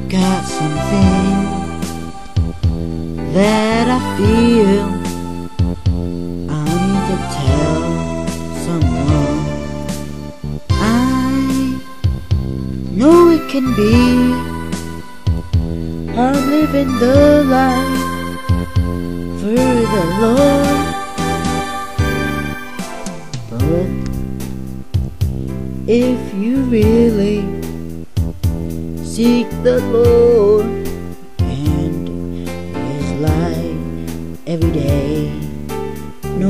got something that I feel I need to tell someone. I know it can be hard living the life for the Lord, but if you really seek the Lord and His light every day, no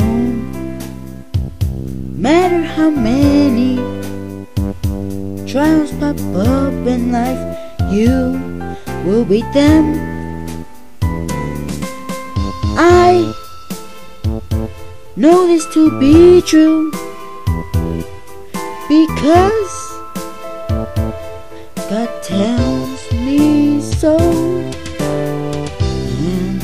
matter how many trials pop up in life, you will beat them. I know this to be true because God tells me so, and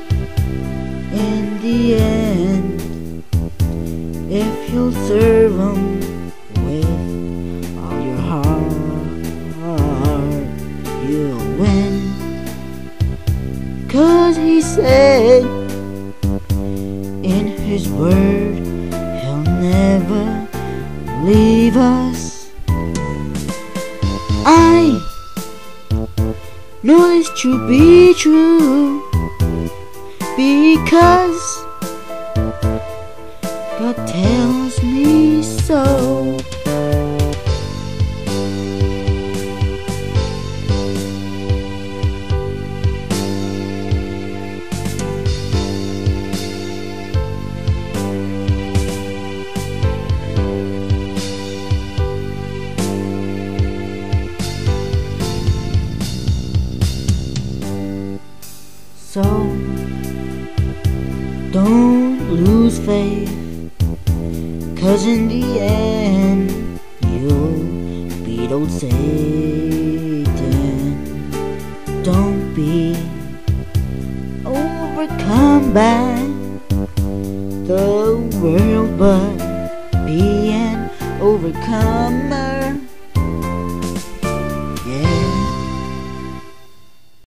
in the end, if you'll serve Him with all your heart, you'll win. 'Cause He said in His word He'll never leave us. I know this to be true because God tells me so. So don't lose faith, 'cause in the end you'll beat old Satan. Don't be overcome by the world, but be an overcomer.